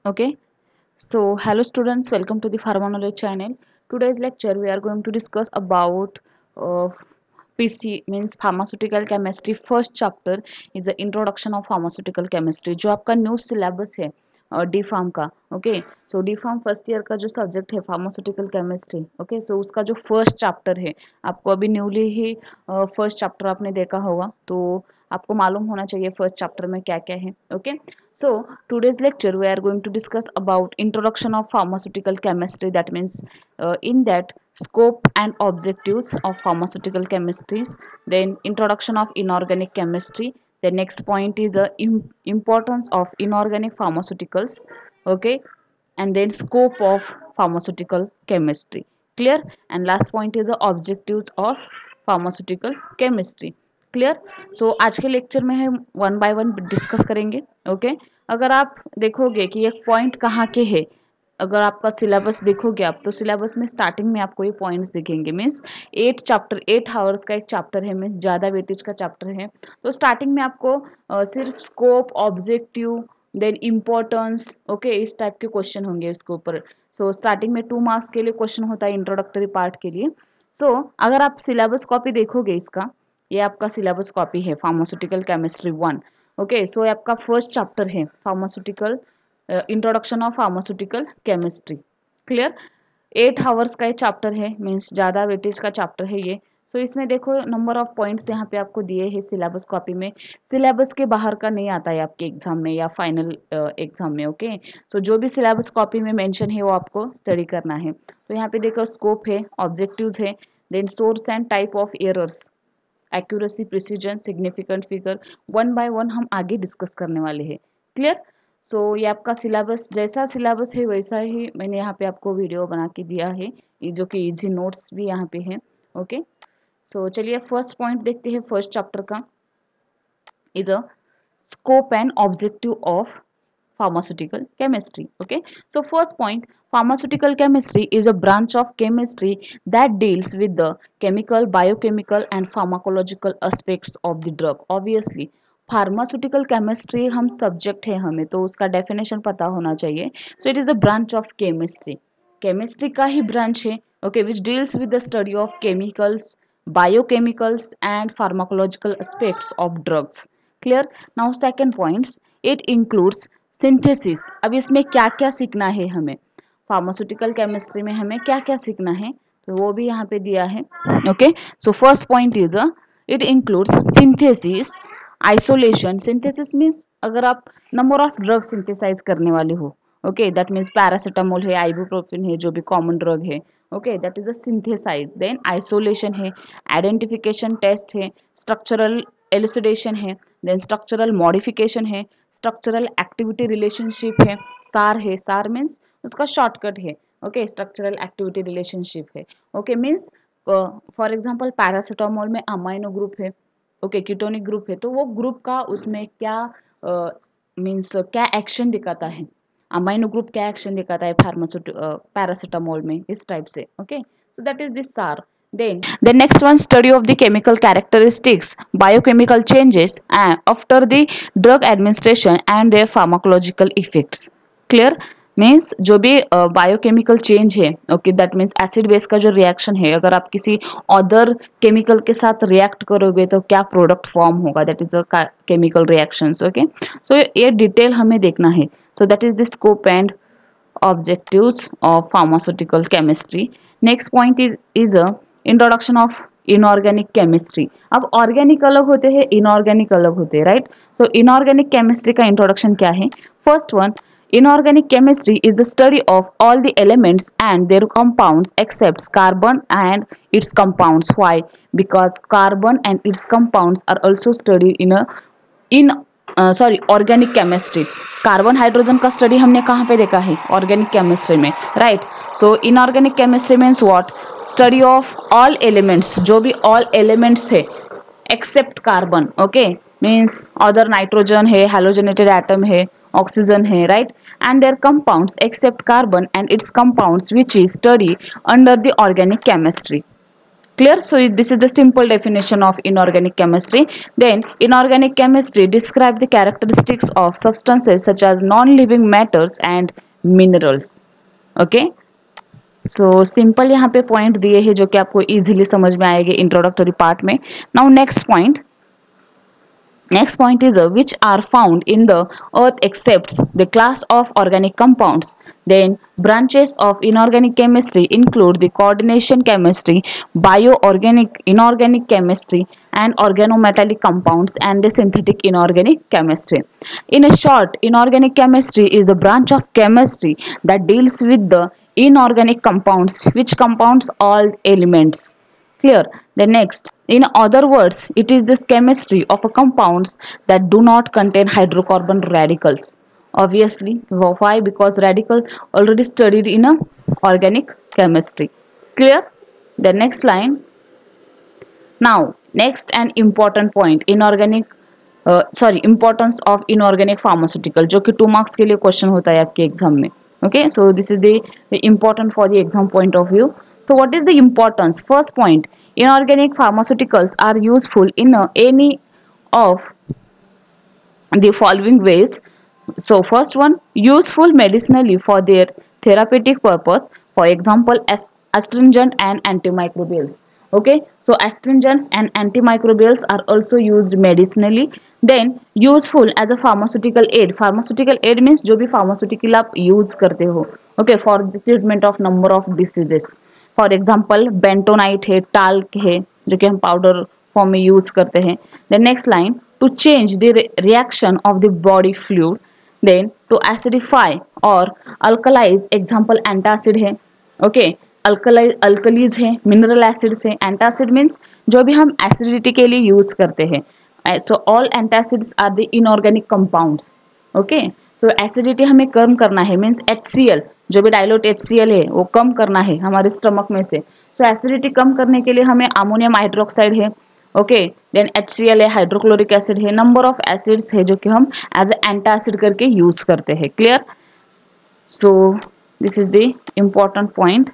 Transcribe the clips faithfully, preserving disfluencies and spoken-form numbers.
Okay, so hello students, welcome to the Pharma Knowledge channel. Today's lecture we are going to discuss about uh, P C means pharmaceutical chemistry. First chapter is the introduction of pharmaceutical chemistry जो आपका new syllabus है D pharm का. Okay, so D pharm first year का जो subject है pharmaceutical chemistry. Okay, सो उसका जो first chapter है, आपको अभी न्यूली ही फर्स्ट चैप्टर आपने देखा होगा, तो आपको मालूम होना चाहिए फर्स्ट चैप्टर में क्या क्या है. Okay, so today's lecture we are going to discuss about introduction of pharmaceutical chemistry. That means uh, in that scope and objectives of pharmaceutical chemistries, then introduction of inorganic chemistry. The next point is the im importance of inorganic pharmaceuticals. Okay, and then scope of pharmaceutical chemistry. Clear? And last point is the objectives of pharmaceutical chemistry. Clear. So so, आज के lecture में हम one by one discuss करेंगे. Okay okay? अगर आप देखोगे कि एक पॉइंट कहाँ के है, अगर आपका सिलेबस देखोगे आप, तो सिलेबस में स्टार्टिंग में आपको ये पॉइंट्स दिखेंगे. Means eight chapter eight hours का एक चैप्टर है, मीन्स ज़्यादा वेटेज का चैप्टर है. तो स्टार्टिंग में आपको uh, सिर्फ scope, objective, then importance, okay, इस टाइप के क्वेश्चन होंगे इसके ऊपर. सो स्टार्टिंग में टू मार्क्स के लिए क्वेश्चन होता है इंट्रोडक्टरी पार्ट के लिए. सो so, अगर आप सिलेबस कॉपी देखोगे इसका, ये आपका सिलेबस कॉपी है pharmaceutical chemistry one. Okay, so ये आपका फर्स्ट चैप्टर है pharmaceutical introduction of pharmaceutical chemistry. Clear. Eight hours का ये चैप्टर है, मीन्स ज़्यादा वेटेज का चैप्टर है ये. सो so, इसमें देखो नंबर ऑफ पॉइंट्स यहाँ पे आपको दिए हैं सिलेबस कॉपी में. सिलेबस के बाहर का नहीं आता है आपके एग्जाम में या फाइनल एग्जाम में. ओके, सो जो भी सिलेबस कॉपी में मेंशन है वो आपको स्टडी करना है. तो यहाँ पे देखो स्कोप है, ऑब्जेक्टिव्स है, then source and type of errors, accuracy, precision, significant figure, one by one हम आगे डिस्कस करने वाले हैं. क्लियर. सो so, ये आपका सिलेबस, जैसा सिलेबस है वैसा ही मैंने यहाँ पे आपको वीडियो बना के दिया है, ये जो कि इजी नोट्स भी यहाँ पे है. ओके, सो चलिए फर्स्ट पॉइंट देखते हैं फर्स्ट चैप्टर का. Is a scope and objective of pharmaceutical chemistry. Okay, so first point, pharmaceutical chemistry is a branch of chemistry that deals with the chemical, biochemical and pharmacological aspects of the drug. Obviously pharmaceutical chemistry हम subject है, हमें तो उसका definition पता होना चाहिए. So it is a branch of chemistry, chemistry का ही ब्रांच है. Okay, which deals with the study of chemicals, biochemicals and pharmacological aspects of drugs. Clear. Now second points, it includes synthesis. अब इसमें क्या क्या सीखना है हमें, फार्मास्यूटिकल केमिस्ट्री में हमें क्या क्या सीखना है, तो वो भी यहाँ पे दिया है. Okay, so first point is a it includes synthesis, isolation. Synthesis means अगर आप नंबर ऑफ ड्रग सिंथेसाइज करने वाले हो, ओके, दैट मीन्स पैरासीटामोल है, आइबुप्रोफेन है, जो भी कॉमन ड्रग है, okay, that is a synthesize. Then isolation है, आइडेंटिफिकेशन टेस्ट है, स्ट्रक्चरल एलुसिडेशन है, देन स्ट्रक्चरल मॉडिफिकेशन है, स्ट्रक्चरल एक्टिविटी रिलेशनशिप है, सार है. सार मीन्स उसका शॉर्टकट है. ओके, स्ट्रक्चरल एक्टिविटी रिलेशनशिप है. Okay, means for example paracetamol में अमाइनो ग्रुप है, ओके, कीटोनिक ग्रुप है, तो वो ग्रुप का उसमें क्या मीन्स uh, क्या एक्शन दिखाता है, अमाइनो ग्रुप क्या एक्शन दिखाता है फार्मास्यूट पैरासीटामोल में, इस टाइप से. Okay, so that is this SAR. Then the next one, study of the chemical characteristics, biochemical changes and after the drug administration and their pharmacological effects. Clear. Means जो भी biochemical uh, change है, okay, that means acid base का जो reaction है, अगर आप किसी other chemical के साथ रिएक्ट करोगे तो क्या प्रोडक्ट फॉर्म होगा, that is a chemical reactions. Okay, so ये डिटेल हमें देखना है. So that is the scope and objectives of pharmaceutical chemistry. Next point is is a introduction of inorganic chemistry. अब ऑर्गेनिक अलग होते हैं, इनऑर्गेनिक अलग होते हैं, राइट. सो इनऑर्गेनिक केमिस्ट्री का इंट्रोडक्शन क्या है. First one, inorganic chemistry is the study of all the elements and their compounds except carbon and its compounds. Why? Because carbon and its compounds are also studied in a in sorry organic chemistry. Carbon hydrogen का study हमने कहाँ पे देखा है, organic chemistry में, right. So inorganic chemistry means what, study of all elements, जो भी all elements है except carbon. Okay, means other nitrogen है, हेलोजनेटेड एटम है, ऑक्सीजन है, right, and their compounds except carbon and its compounds which is studied under the organic chemistry. Clear? So this is the simple definition of inorganic chemistry. Then inorganic chemistry describe the characteristics of substances such as non-living matters and minerals. Okay, so simple यहाँ पे point दिए हैं जो कि आपको easily समझ में आएंगे इंट्रोडक्टरी पार्ट में. Now next point. Next point is uh, which are found in the earth excepts the class of organic compounds. Then branches of inorganic chemistry include the coordination chemistry, bioorganic inorganic chemistry, and organometallic compounds, and the synthetic inorganic chemistry. In a short, inorganic chemistry is the branch of chemistry that deals with the inorganic compounds, which compounds all elements. Clear? The next, in other words, it is this chemistry of a compounds that do not contain hydrocarbon radicals. Obviously, why? Because radical already studied in a organic chemistry. Clear? The next line. Now, next and important point, inorganic uh, sorry importance of inorganic pharmaceutical, जो कि to marks के लिए question होता है आपके exam में. Okay, so this is the, the important for the exam point of view. So what is the importance? First point, inorganic pharmaceuticals are useful in uh, any of the following ways. So first one, useful medicinally for their therapeutic purpose, for example as astringent and antimicrobials. Okay, so astringents and antimicrobials are also used medicinally. Then useful as a pharmaceutical aid. Pharmaceutical aid means जो भी pharmaceutical आप use करते हो, okay, for the treatment of number of diseases. For example bentonite है, talc है, जो कि हम पाउडर फॉर्म में यूज करते हैं. Then next line, to change the reaction of the body fluid. Then to acidify और अल्कलाइज, एग्जाम्पल एंटासिड है. ओके, अल्कलाइज अल्कलीज है, मिनरल एसिड्स है. एंटासिड मीन्स जो भी हम एसिडिटी के लिए यूज करते हैं. So all antacids are the inorganic compounds. Okay, so acidity हमें कम करना है, मीन्स एच सी एल, जो भी डाइल्यूट एच सी एल है वो कम करना है हमारे स्टमक में से. सो so, एसिडिटी कम करने के लिए हमें अमोनियम हाइड्रोक्साइड है. Okay, then H C L है, हाइड्रोक्लोरिक एसिड है, नंबर ऑफ एसिड्स है जो कि हम एज ए एंटासिड करके यूज करते हैं. Clear? So this is the important point.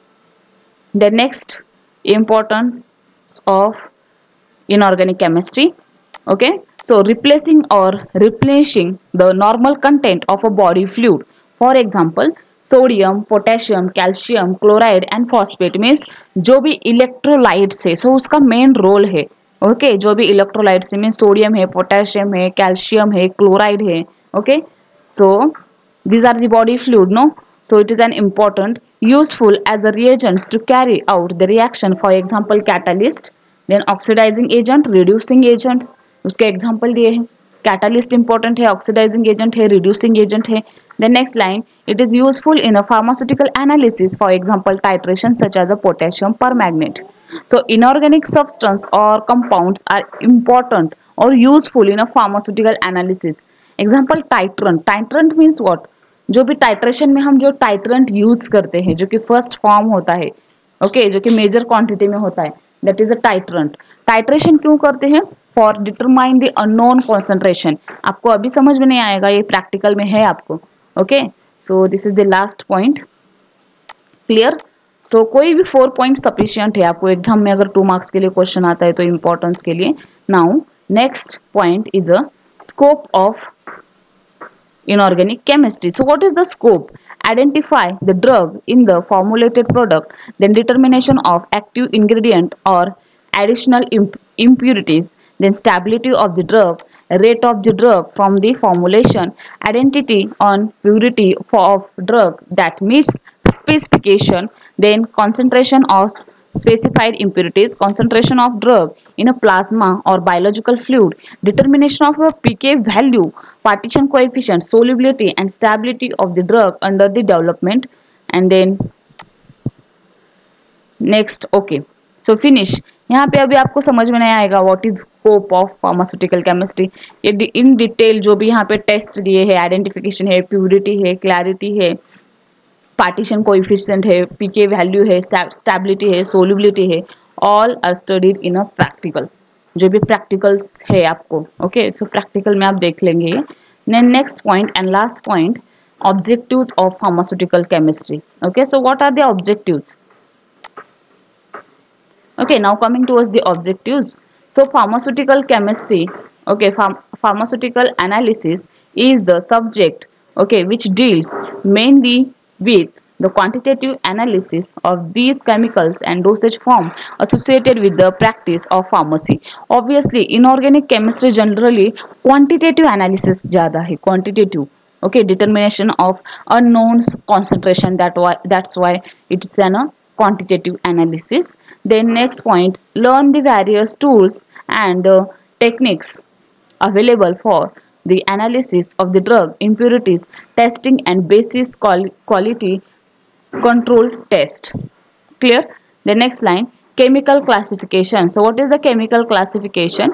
The next importance of inorganic chemistry. Okay, so replacing or replenishing the normal content of a body fluid. For example, sodium, potassium, calcium, chloride and phosphate means जो भी electrolytes है, so so उसका main role है. Okay okay? जो भी electrolytes है means sodium है, potassium है, कैल्शियम है, क्लोराइड है. Okay, so these are the body fluid, no? So it is an important, useful as a reagents to carry out the reaction. For example, catalyst, then oxidizing agent, reducing agents. उसके example दिए हैं. Catalyst important है, oxidising agent है, reducing agent है. The next line, it is useful in a pharmaceutical analysis, for example titration such as a potassium permanganate. So inorganic substance or compounds are important or useful in a pharmaceutical analysis. Example titrant. Titrant means what? जो भी titration में हम जो titrant use करते हैं, जो कि first form होता है, ओके okay, जो कि मेजर क्वांटिटी में होता है, that is a titrant. Titration क्यों करते हैं? For determine the unknown concentration. आपको अभी समझ में नहीं आएगा, ये प्रैक्टिकल में है आपको. Okay, so this is the last point. Clear? So कोई भी फोर पॉइंट सफिशियंट है आपको एग्जाम में, अगर टू मार्क्स के लिए क्वेश्चन आता है तो इंपॉर्टेंस के लिए. Now next point is a scope of inorganic chemistry. So what is the scope? Identify the drug in the formulated product, then determination of active ingredient or additional imp impurities, then stability of the drug, rate of the drug from the formulation, identity on purity of drug that meets specification, then concentration of specified impurities, concentration of drug in a plasma or biological fluid, determination of a P K value, partition coefficient, solubility and stability of the drug under the development. And then next, okay, so finish. यहाँ पे अभी आपको समझ में नहीं आएगा what is scope of pharmaceutical chemistry. ये in detail जो भी यहाँ पे टेस्ट दिए है, आइडेंटिफिकेशन है, प्यूरिटी है, क्लैरिटी है, पार्टीशन कोएफिशिएंट है, पीके वैल्यू है, स्टेबिलिटी है, सोल्युबिलिटी है, all are studied in a practical. जो भी प्रैक्टिकल्स है आपको, ओके, सो प्रैक्टिकल में आप देख लेंगे. Next point and last point, objectives of pharmaceutical chemistry. Okay, so what are the objectives? Okay, now coming towards the objectives. So pharmaceutical chemistry, okay, pharm pharmaceutical analysis is the subject, okay, which deals mainly with the quantitative analysis of these chemicals and dosage form associated with the practice of pharmacy. Obviously inorganic chemistry generally quantitative analysis ज़्यादा है, quantitative, okay, determination of unknowns concentration, that why that's why it's an a quantitative analysis. Then next point, learn the various tools and uh, techniques available for the analysis of the drug impurities testing and basis qual- quality control test. Clear? The next line, chemical classification. So what is the chemical classification?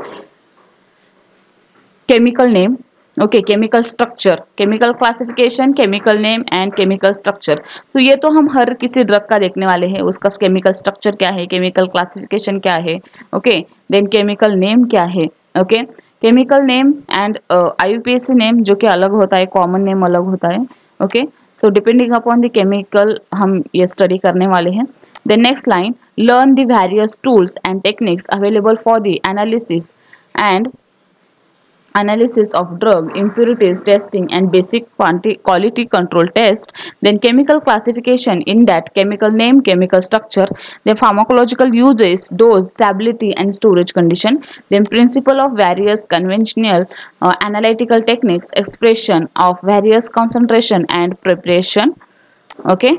Chemical name, okay, chemical structure, chemical classification, chemical name and chemical structure. तो ये तो हम हर किसी drug का देखने वाले हैं, उसका केमिकल स्ट्रक्चर क्या है, केमिकल क्लासिफिकेशन क्या है, ओके, देन केमिकल नेम क्या है, okay, chemical name and IUPAC name जो कि अलग होता है, कॉमन नेम अलग होता है, okay, so depending upon the chemical हम ये स्टडी करने वाले हैं. The next line, learn the various tools and techniques available for the analysis and analysis of drug impurities testing and basic quality control test. Then chemical classification, in that chemical name, chemical structure, then pharmacological uses, dose, stability and storage condition, then principle of various conventional uh, analytical techniques, expression of various concentration and preparation. Okay,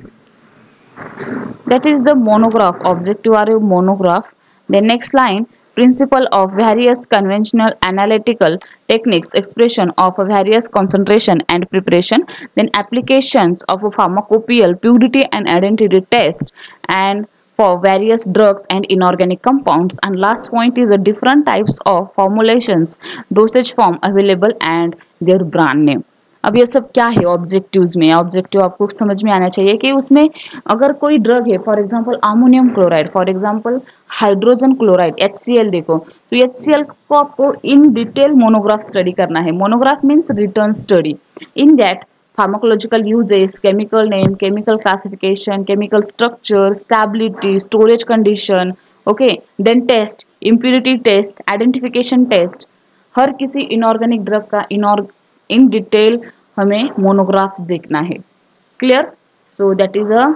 that is the monograph, objective are a monograph. The next line, principle of various conventional analytical techniques, expression of various concentration and preparation, then applications of a pharmacopoeial purity and identity test and for various drugs and inorganic compounds. And last point is the different types of formulations, dosage form available and their brand name. अब ये सब क्या है objectives में? Objective आपको समझ में आना चाहिए कि उसमें अगर कोई ड्रग है, for example ammonium chloride, for example hydrogen chloride, H C L, देखो तो एच सी एल को आपको इन डिटेल मोनोग्राफ स्टडी करना है. Monograph means return study. In that pharmacological uses, chemical name, chemical classification, chemical structure, stability, storage condition, okay, then test, impurity test, identification test. हर किसी inorganic drug का इनऑर्ग in detail हमें monographs देखना है. Clear? So that is a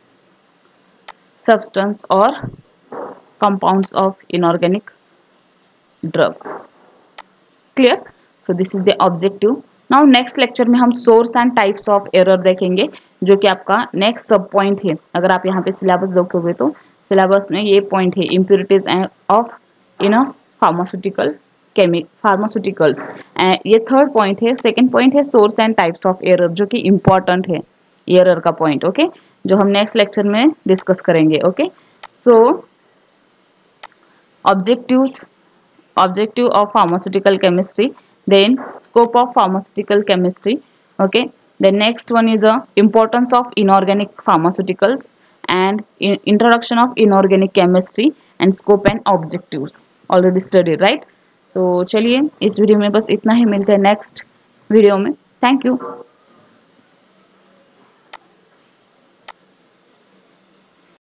substance और compounds of inorganic drugs. Clear? So this is the objective. Now next lecture में हम source and types of error देखेंगे, जो कि आपका नेक्स्ट सब पॉइंट है. अगर आप यहाँ पे सिलेबस देखोगे तो सिलेबस में ये पॉइंट है, impurities of in a pharmaceutical chemic pharmaceuticals. ये थर्ड पॉइंट है. सेकंड पॉइंट है source and types of error, जो कि इंपॉर्टेंट है एरर का पॉइंट, ओके, जो हम नेक्स्ट लेक्चर में डिस्कस करेंगे. Okay, so objectives, objective of pharmaceutical chemistry, then scope of pharmaceutical chemistry, okay, the next one is a importance of inorganic pharmaceuticals and in introduction of inorganic chemistry and scope and objectives already studied, right? so चलिए इस video में बस इतना ही, मिलते हैं next video में. Thank you.